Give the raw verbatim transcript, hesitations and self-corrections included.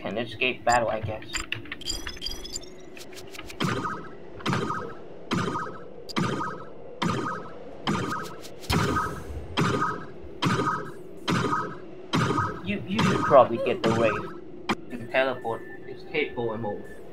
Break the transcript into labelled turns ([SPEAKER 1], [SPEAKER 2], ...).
[SPEAKER 1] can escape battle, I guess. You you should probably get the wave to teleport, escape, and move.